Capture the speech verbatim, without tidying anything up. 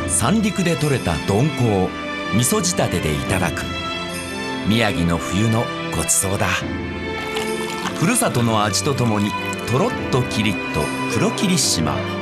三陸で採れたどんこを味噌仕立てでいただく宮城の冬のごちそうだ。ふるさとの味とともにとろっとキリッと黒霧島。